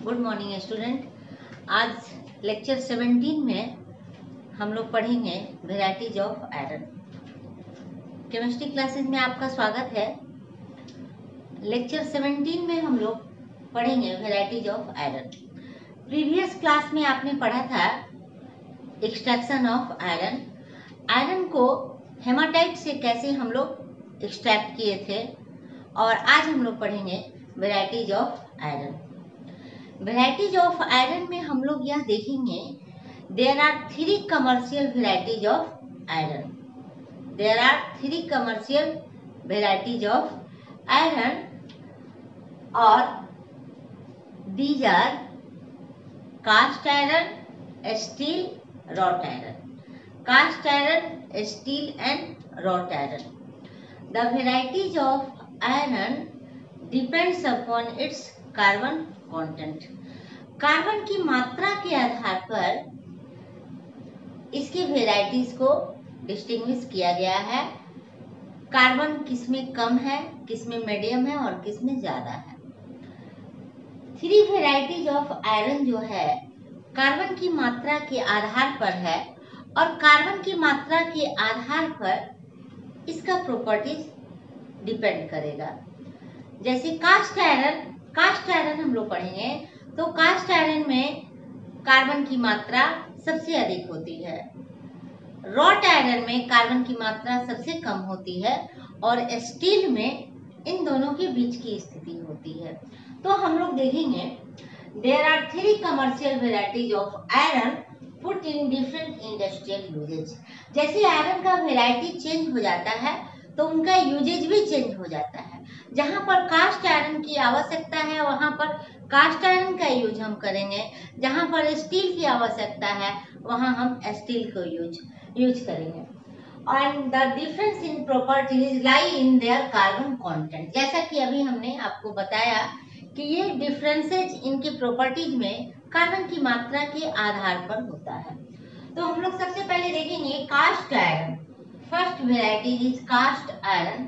Good morning student. आज lecture 17 में हम लोग पढ़ेंगे varieties of iron. Chemistry classes में आपका स्वागत है। लेक्चर 17 में हम लोग पढ़ेंगे varieties of iron. Previous class में आपने पढ़ा था एक्सट्रैक्शन ऑफ आयरन, आयरन को हेमाटाइट से कैसे हम लोग एक्सट्रैक्ट किए थे, और आज हम लोग पढ़ेंगे varieties of iron. Varieties of iron में हम लोग यह देखेंगे there are 3 commercial varieties of iron. There are 3 commercial varieties of iron और these are cast iron, steel, wrought iron. Cast iron, steel and wrought iron. The varieties of iron depends upon its carbon content. Carbon की मात्रा के आधार पर इसके varieties को distinguish किया गया है। कार्बन किसमें कम है, किसमें मीडियम है और किसमें ज्यादा है। 3 वेराइटीज ऑफ आयरन जो है कार्बन की मात्रा के आधार पर है, और कार्बन की मात्रा के आधार पर इसका प्रॉपर्टीज डिपेंड करेगा। जैसे कास्ट आयरन हम लोग पढ़ेंगे तो कास्ट आयरन में कार्बन की मात्रा सबसे अधिक होती है, रॉट आयरन में कार्बन की मात्रा सबसे कम होती है, और स्टील में इन दोनों के बीच की स्थिति होती है। तो हम लोग देखेंगे there are 3 commercial varieties of iron put in different industrial uses. जैसे आयरन का वेराइटी चेंज हो जाता है तो उनका यूजेज भी चेंज हो जाता है। जहां पर कास्ट आयरन की आवश्यकता है वहां पर कास्ट आयरन का यूज हम करेंगे, जहां पर स्टील की आवश्यकता है वहां हम स्टील को यूज करेंगे। And the difference in properties lie in their carbon content. जैसा कि अभी हमने आपको बताया कि ये डिफरेंसेज इनकी प्रॉपर्टीज में कार्बन की मात्रा के आधार पर होता है। तो हम लोग सबसे पहले देखेंगे cast iron. First variety is cast iron,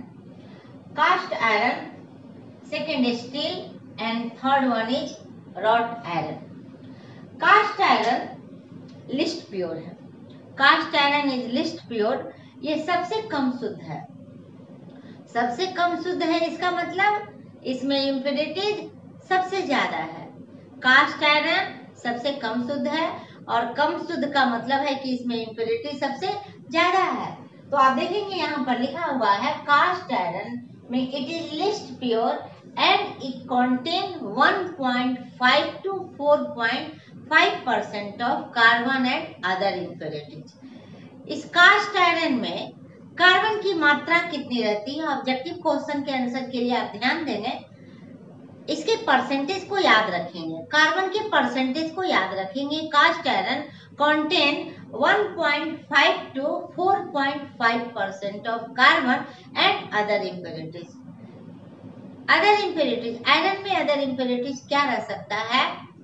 second steel and third one is wrought iron. Cast iron least pure है। Cast iron is least pure. ये सबसे कम शुद्ध है, सबसे कम शुद्ध है। इसका मतलब इसमें इम्प्योरिटीज सबसे ज्यादा है। कास्ट आयरन सबसे कम शुद्ध है, और कम शुद्ध का मतलब है कि इसमें इम्प्योरिटी सबसे ज्यादा है। तो आप देखेंगे यहाँ पर लिखा हुआ है कास्ट आयरन में it is least pure and it contain 1.5 to 4.5% of carbon and other impurities. इस कास्ट आयरन में कार्बन की मात्रा कितनी रहती है? ऑब्जेक्टिव क्वेश्चन के आंसर के लिए आप ध्यान देंगे, इसके परसेंटेज को याद रखेंगे, कार्बन के परसेंटेज को याद रखेंगे। Cast iron contain 1.5 to 4.5% of carbon and other impurities. Other impurities, iron में अदर इम्प्योरिटीज क्या रह सकता है?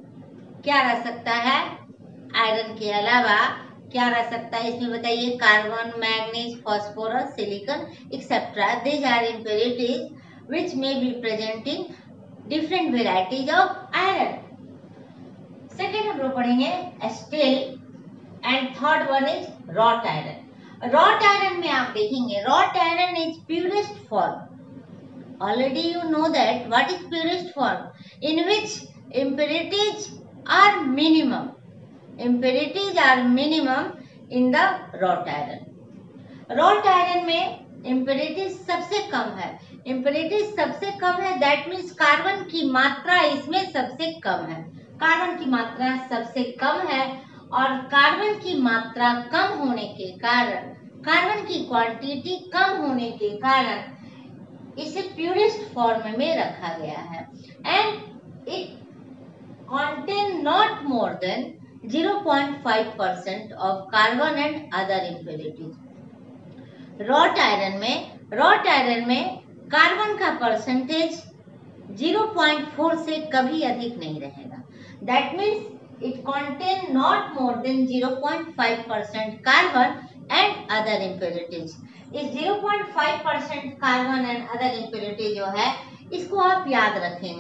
आयरन के अलावा क्या रह सकता है इसमें बताइए? Carbon, manganese, phosphorus, silicon etcetera. These are impurities which may be present in different varieties of iron. Second हम लोग पढ़ेंगे steel and third one is wrought iron. Wrought iron में आप देखेंगे wrought iron is purest form. Already you know that what is purest form, in which impurities are minimum. Impurities are minimum in the wrought iron. Wrought iron में impurities सबसे कम है। Impurities सबसे कम है, that means carbon की मात्रा इसमें सबसे कम है। कार्बन की मात्रा सबसे कम है, और कार्बन की मात्रा कम होने के कारण, कार्बन की क्वांटिटी कम होने के कारण इसे प्यूरेस्ट फॉर्म में रखा गया है। And it contain not more than 0.5% of carbon and other impurities. Wrought iron में कार्बन का परसेंटेज 0.4 से कभी अधिक नहीं रहेगा। That means it contain not more than 0.5% carbon and other impurities. इस 0.5% कार्बन एंड अदर इम्प्योरिटी जो है इसको आप याद रखेंगे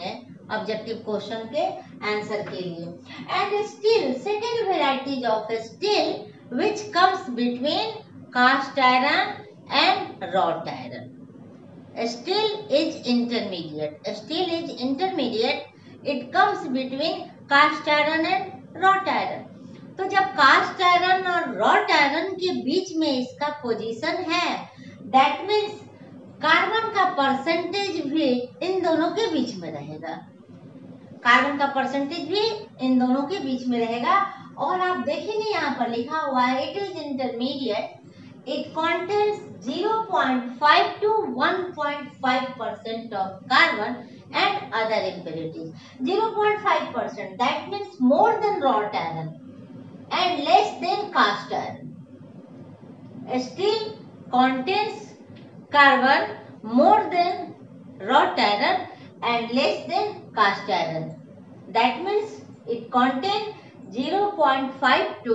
ऑब्जेक्टिव क्वेश्चन के आंसर के लिए। And steel, second varieties of steel which comes between cast iron and wrought iron. Steel is intermediate. Steel is intermediate. It comes between cast iron and wrought iron. तो जब cast iron और wrought iron के बीच में इसका position है, that means carbon का percentage भी इन दोनों के बीच में रहेगा। कार्बन का परसेंटेज भी इन दोनों के बीच में रहेगा। और आप देखेंगे यहाँ पर लिखा हुआ है it is intermediate, it contains 0.5 to 1.5% of carbon and other impurities. 0.5%, that means more than wrought iron and less than cast iron. Steel contains carbon more than wrought iron and less than cast iron. That means it contains 0.5 to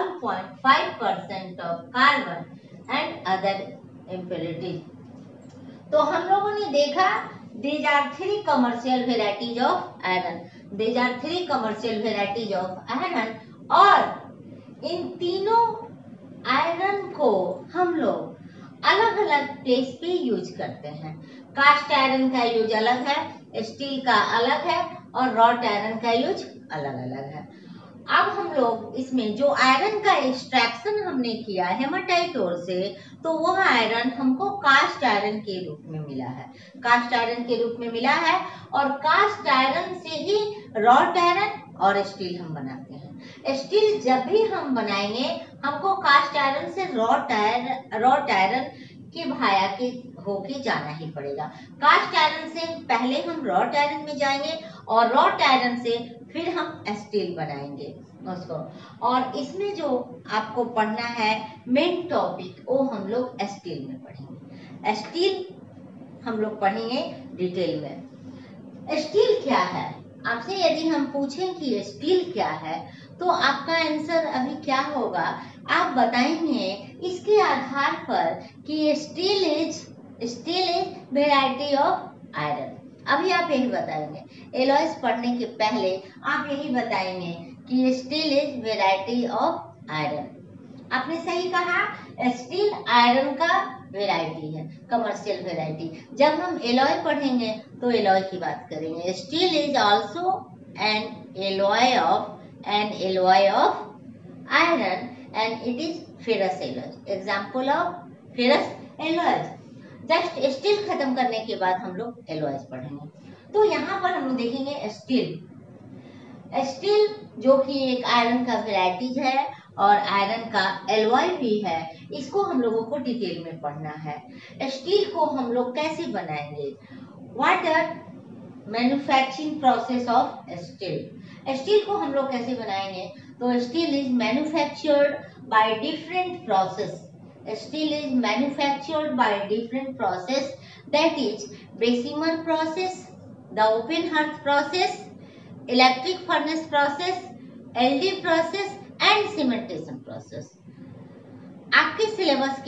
1.5% of carbon and other impurities. तो हम लोगों ने देखा these are three commercial varieties of iron. These are three commercial varieties of iron. और इन तीनों iron को हम लोग अलग अलग प्लेस पे यूज करते हैं। कास्ट आयरन का यूज अलग है, स्टील का अलग है और रॉट आयरन का यूज अलग अलग है। अब हम लोग इसमें जो आयरन का एक्सट्रैक्शन हमने किया हेमाटाइट ओर से, तो वह आयरन हमको कास्ट आयरन के रूप में मिला है। कास्ट आयरन के रूप में मिला है और कास्ट आयरन से ही रॉट आयरन और स्टील हम बनाते हैं। स्टील जब भी हम बनाएंगे हमको कास्ट आयरन से रॉट आयरन के भाया के होके जाना ही पड़ेगा। कास्ट आयरन से पहले हम रॉट आयरन में जाएंगे और रॉट आयरन से फिर हम स्टील बनाएंगे उसको। और इसमें जो आपको पढ़ना है मेन टॉपिक वो हम लोग स्टील में पढ़ेंगे। स्टील हम लोग पढ़ेंगे डिटेल में। स्टील क्या है, आपसे यदि हम पूछें कि स्टील क्या है तो आपका आंसर अभी क्या होगा, आप बताएंगे इसके आधार पर कि steel is variety of iron. अभी आप यही बताएंगे, एलॉयज पढ़ने के पहले आप यही बताएंगे कि steel is variety of iron. आपने सही कहा, स्टील आयरन का वेराइटी है, कमर्शियल वेराइटी। जब हम एलॉय पढ़ेंगे तो एलॉय की बात करेंगे। Steel is also an alloy of iron and it is ferrous alloy. Example of ferrous alloys. Just steel खत्म करने के बाद हम लोग एलॉयज पढ़ेंगे। तो यहाँ पर हम लोग देखेंगे स्टील जो कि एक आयरन का वेराइटीज है और आयरन का एलॉय भी है, इसको हम लोगों को डिटेल में पढ़ना है। स्टील को हम लोग कैसे बनाएंगे, what are manufacturing process of steel. Steel को हम लोग कैसे बनाएंगे, तो steel is manufactured by different process. Steel is manufactured by different process, that is Bessemer process, the open hearth process, electric furnace process, LD process and cementation process. आपके syllabus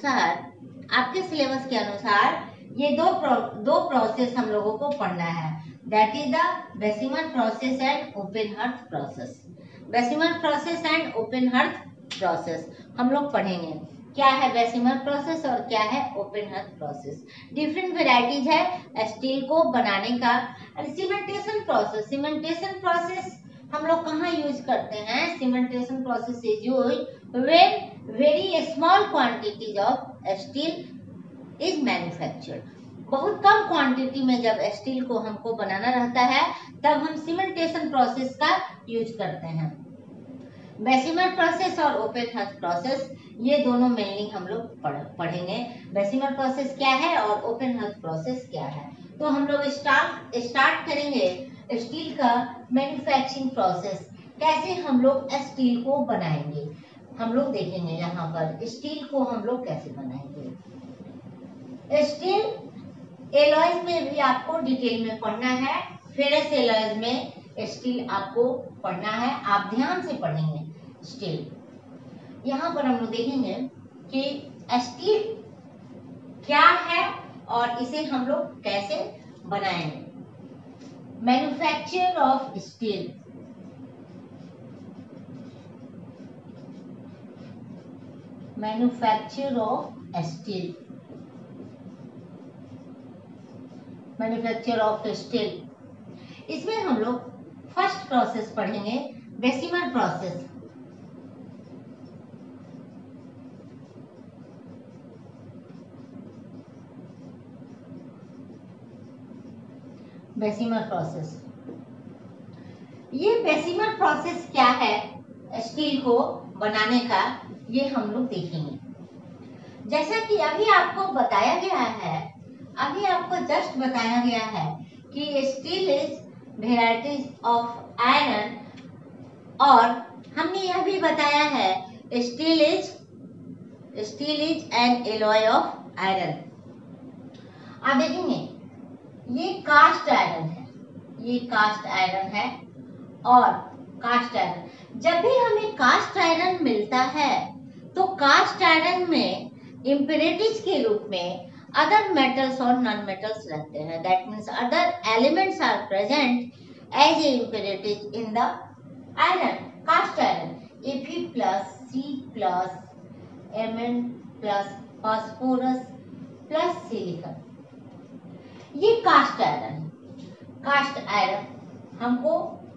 के अनुसार ये दो प्रोसेस हम लोगों को पढ़ना है, that is the Bessemer process and open hearth process. Bessemer process and open hearth process हम लोग पढ़ेंगे। क्या है बेसिमर प्रोसेस और क्या है open hearth process. Different varieties है स्टील को बनाने का। सीमेंटेशन प्रोसेस हम लोग कहाँ यूज करते हैं, cementation process is used when very small quantities of steel is manufactured. बहुत कम क्वांटिटी में जब स्टील को हमको बनाना रहता है तब हम सीमेंटेशन प्रोसेस का यूज करते हैं। बेसिमर प्रोसेस और ओपन हर्थ प्रोसेस ये दोनों मेनली हम लोग पढ़ेंगे। बेसिमर प्रोसेस क्या है और ओपन हर्थ प्रोसेस क्या है। तो हम लोग स्टार्ट करेंगे स्टील का मैन्युफैक्चरिंग प्रोसेस, कैसे हम लोग स्टील को बनाएंगे। हम लोग देखेंगे यहाँ पर स्टील को हम लोग कैसे बनाएंगे। स्टील एलॉयज में भी आपको डिटेल में पढ़ना है, फेरस एलॉयज में स्टील आपको पढ़ना है, आप ध्यान से पढ़ेंगे स्टील। यहाँ पर हम लोग देखेंगे कि स्टील क्या है और इसे हम लोग कैसे बनाएंगे। Manufacture of steel, manufacture of steel, manufacture of steel. इसमें हम लोग फर्स्ट प्रोसेस पढ़ेंगे, बेसिमर प्रोसेस। बेसिमर प्रोसेस, ये बेसिमर प्रोसेस क्या है स्टील को बनाने का, ये हम लोग देखेंगे। जैसा कि अभी आपको बताया गया है, अभी आपको जस्ट बताया गया है कि steel is varieties of iron, और हमने यह भी बताया है steel is an alloy of iron. आप देखेंगे ये कास्ट आयरन है, ये कास्ट आयरन है, और कास्ट आयरन, जब भी हमें कास्ट आयरन मिलता है तो कास्ट आयरन में इम्प्योरिटीज के रूप में अदर मेटल्स और नॉन मेटल्स रहते हैं। That means other elements are present as a impurities in the iron, cast iron. Fe plus C plus Mn plus phosphorus plus silicon, ये कास्ट आयरन है। Cast iron हमको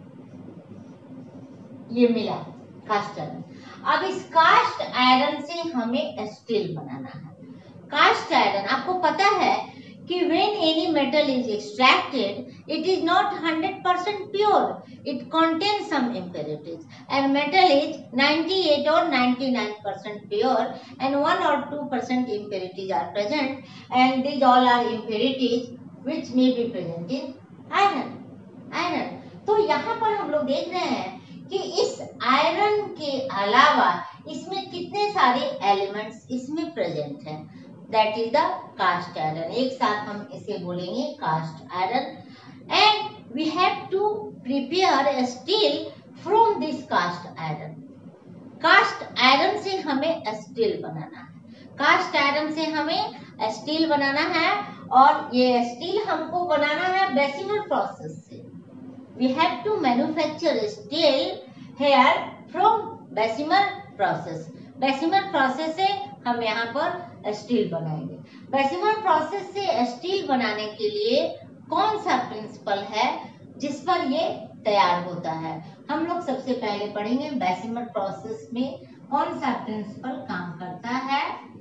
ये मिला, cast iron. अब इस cast iron से हमें steel बनाना है। कास्ट आयरन, आपको पता है कि when any metal is extracted, it is not 100% pure. It contains some impurities, and metal is 98 or 99% pure, and 1 or 2% impurities are present, and these all are impurities which may be present in iron. Iron, तो यहाँ पर हम लोग देख रहे हैं कि इस आयरन के अलावा इसमें कितने सारे एलिमेंट्स इसमें प्रेजेंट हैं। That is the cast iron. एक साथ हम इसे बोलेंगे cast iron, and we have to prepare steel from this cast iron. Cast iron से हमें स्टील बनाना है, कास्ट आयरन से हमें स्टील बनाना है, और ये स्टील हमको बनाना है बेसिमर प्रोसेस से। We have to manufacture steel here from Bessemer process. Bessemer process से हम यहाँ पर स्टील बनाएंगे। बेसिमर प्रोसेस से स्टील बनाने के लिए कौन सा प्रिंसिपल है जिस पर ये तैयार होता है, हम लोग सबसे पहले पढ़ेंगे बेसिमर प्रोसेस में कौन सा प्रिंसिपल काम करता है।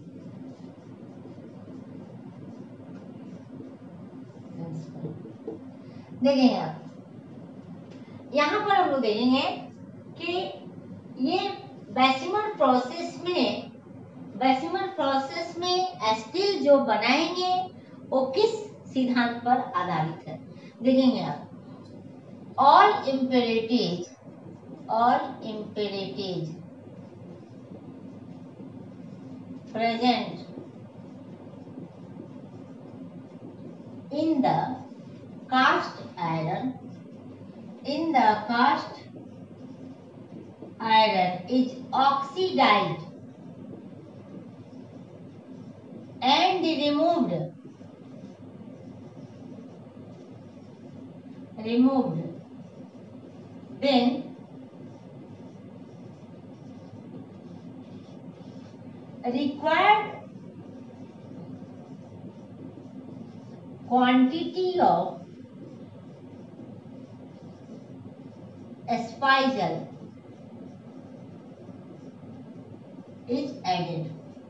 देखेंगे आप, यहाँ पर हम लोग देखेंगे कि ये बेसिमर प्रोसेस में स्टील जो बनाएंगे वो किस सिद्धांत पर आधारित है। देखेंगे आप, all impurities present in the cast iron is oxidized and removed then required quantity of स्पाइजल is added।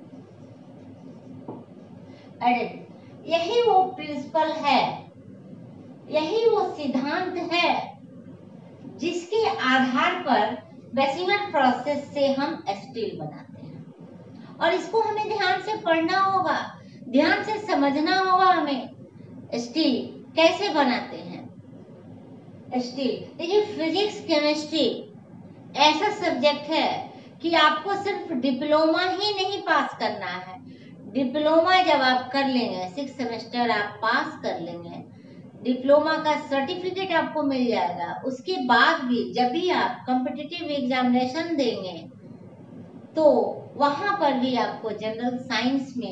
यही वो प्रिंसिपल है, यही वो सिद्धांत है जिसके आधार पर बेसिमर प्रोसेस से हम स्टील बनाते हैं, और इसको हमें ध्यान से पढ़ना होगा, ध्यान से समझना होगा हमें स्टील कैसे बनाते हैं। स्टील, देखिए फिजिक्स केमिस्ट्री ऐसा सब्जेक्ट है कि आपको सिर्फ डिप्लोमा ही नहीं पास करना है। डिप्लोमा जब आप कर लेंगे, 6 सेमेस्टर आप पास कर लेंगे, डिप्लोमा का सर्टिफिकेट आपको मिल जाएगा। उसके बाद भी जब भी आप कॉम्पिटिटिव एग्जामिनेशन देंगे तो वहां पर भी आपको जनरल साइंस में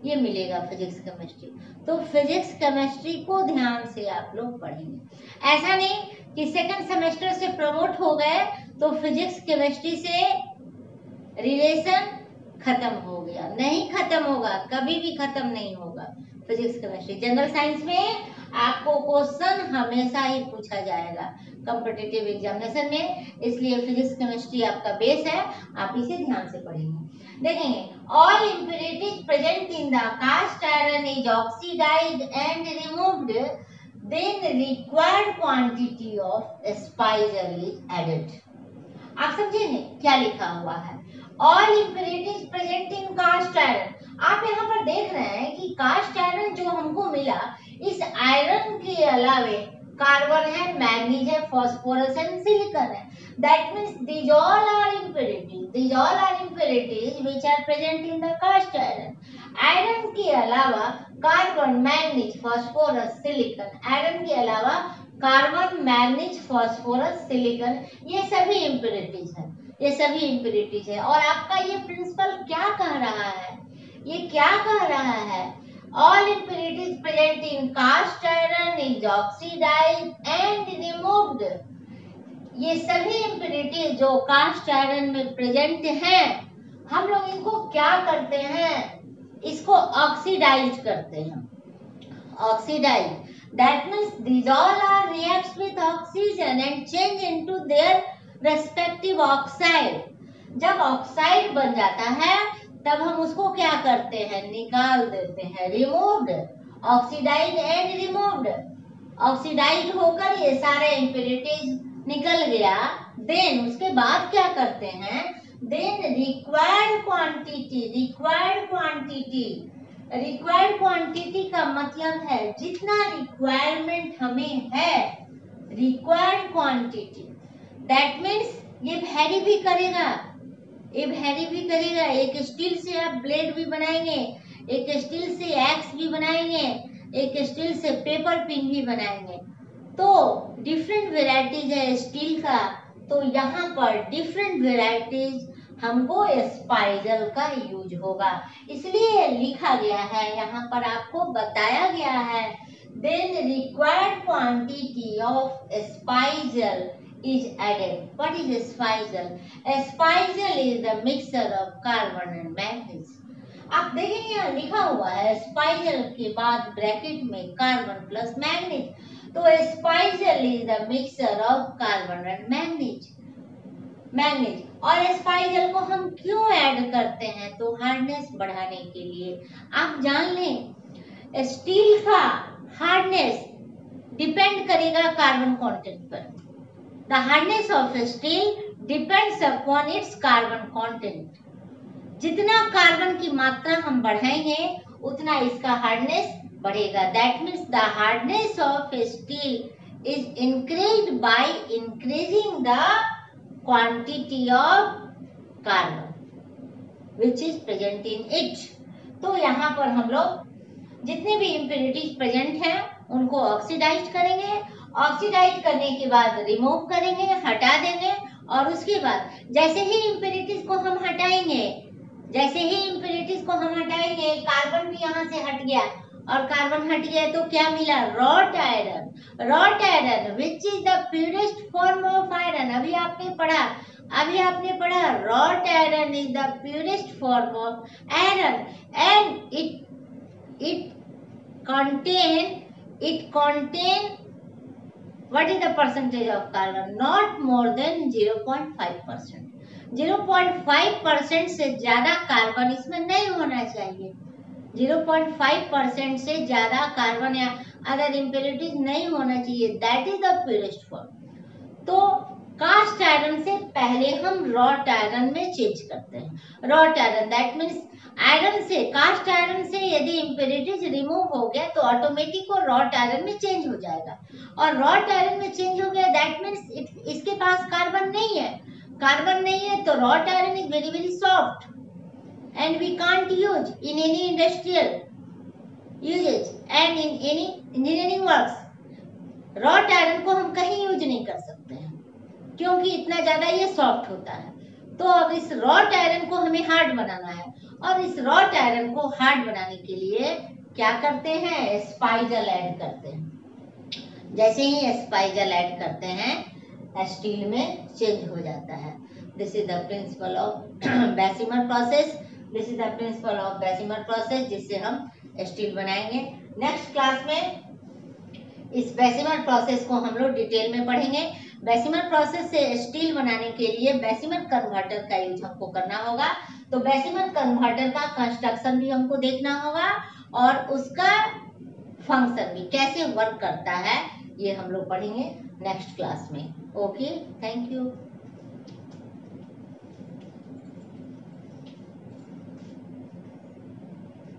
ये मिलेगा फिजिक्स केमिस्ट्री। तो फिजिक्स केमिस्ट्री को ध्यान से आप लोग पढ़ेंगे। ऐसा नहीं कि सेकंड सेमेस्टर से प्रमोट हो गए तो फिजिक्स केमिस्ट्री से रिलेशन खत्म हो गया, नहीं खत्म होगा, कभी भी खत्म नहीं होगा। फिजिक्स केमिस्ट्री जनरल साइंस में आपको क्वेश्चन हमेशा ही पूछा जाएगा कॉम्पिटिटिव एग्जामिनेशन में, इसलिए फिजिक्स केमिस्ट्री आपका बेस है, आप इसे ध्यान से पढ़ेंगे। देखेंगे, all impurities present in the cast iron is oxidised and removed, then required quantity of spiegel is added. आप समझेंगे क्या लिखा हुआ है? All impurities present in cast iron. आप यहाँ पर देख रहे हैं कि कास्ट आयरन जो हमको मिला, इस आयरन के अलावे कार्बन है, मैग्नीज है, फास्फोरस एंड सिलिकॉन है। That means these all are impurities which are present in the cast iron। Iron के अलावा carbon, manganese, phosphorus, silicon, iron के अलावा कार्बन, मैग्नीज, फास्फोरस, सिलिकॉन, ये सभी इम्प्योरिटीज है, ये सभी इम्प्योरिटीज है। और आपका ये प्रिंसिपल क्या कह रहा है? ये क्या कह रहा है? All impurities present in cast iron is oxidised and removed. ये सभी इम्प्योरिटीज जो कास्ट आयरन में प्रेजेंट हैं, हम लोग इनको क्या करते हैं? इसको ऑक्सीडाइज करते हैं। Oxidise, that means these all are reacts with oxygen and change into their respective oxide। जब ऑक्साइड बन जाता है तब हम उसको क्या करते हैं? निकाल देते हैं, removed, oxidise and removed. Oxidise होकर ये सारे इम्प्योरिटीज निकल गया। देन उसके बाद क्या करते हैं? देन रिक्वायर्ड क्वांटिटी का मतलब है जितना रिक्वायरमेंट हमें है, रिक्वायर्ड क्वांटिटी। दैट मीन्स ये वैरी भी करेगा, एक स्टील से आप ब्लेड भी बनाएंगे, एक स्टील से एक्स भी बनाएंगे, एक स्टील से पेपर पिन भी बनाएंगे। तो डिफरेंट वेराइटीज है स्टील का, तो यहाँ पर डिफरेंट वेराइटीज हमको स्पाइरल का यूज होगा, इसलिए लिखा गया है, यहाँ पर आपको बताया गया है। Then required quantity of spiral is added। What is spiral? Spiral is the mixture of carbon and manganese। आप देखेंगे यहाँ लिखा हुआ है स्पाइरल के बाद ब्रैकेट में कार्बन प्लस मैग्नीज, तो spiral is the mixture of carbon and manganese. और स्पाइरल को हम क्यों ऐड करते हैं? तो हार्डनेस बढ़ाने के लिए। आप जान लें स्टील का हार्डनेस डिपेंड करेगा कार्बन कंटेंट पर। The hardness of steel depends upon its carbon content. जितना कार्बन की मात्रा हम बढ़ाएंगे उतना इसका हार्डनेस बढ़ेगा। That means the hardness of steel is increased by increasing the quantity of carbon which is present in it. तो यहाँ पर हम लोग जितने भी इम्प्योरिटीज प्रेजेंट हैं उनको ऑक्सीडाइज करेंगे, ऑक्सीडाइज करने के बाद रिमूव करेंगे, हटा देंगे, और उसके बाद जैसे ही इम्प्योरिटीज को हम हटाएंगे, कार्बन भी यहाँ से हट गया, और कार्बन हट गया तो क्या मिला? Wrought iron which is the purest form of iron. अभी आपने पढ़ा wrought iron is the purest form of iron and it contain what is the percentage of carbon? Not more than 0.5%। 0.5% से ज्यादा कार्बन इसमें नहीं होना चाहिए। 0.5% से ज्यादा कार्बन या अदर इम्प्योरिटीज नहीं होना चाहिए। That is the purest form. तो कास्ट आयरन से पहले हम रॉट आयरन में चेंज करते हैं। Wrought iron that means iron से, कास्ट आयरन से यदि इम्प्योरिटीज रिमूव हो गया तो ऑटोमेटिक वो रॉट आयरन में चेंज हो जाएगा, और रॉट आयरन में चेंज हो गया दैट मीन्स इसके पास कार्बन नहीं है, तो wrought iron is very very soft and we can't use in any industrial usages and in any engineering works. Wrought iron को हम कहीं यूज नहीं कर सकते हैं क्योंकि इतना ज्यादा ये सॉफ्ट होता है। तो अब इस रॉट आयरन को हमें हार्ड बनाना है, और इस रॉट आयरन को हार्ड बनाने के लिए क्या करते हैं, स्पाइजल ऐड करते हैं। जैसे ही स्पाइजल ऐड करते हैं स्टील में चेंज हो जाता है। This is the principle of Bessemer process. This is the principle of Bessemer process, जिससे हम स्टील बनाएंगे। नेक्स्ट क्लास में इस बेसिमर प्रोसेस को हम लोग डिटेल में पढ़ेंगे। बेसिमर प्रोसेस से स्टील बनाने के लिए बेसिमर कन्वर्टर का यूज हमको करना होगा। तो बेसिमर कन्वर्टर का कंस्ट्रक्शन भी हमको देखना होगा और उसका फंक्शन भी कैसे वर्क करता है, ये हम लोग पढ़ेंगे नेक्स्ट क्लास में। Okay, thank you.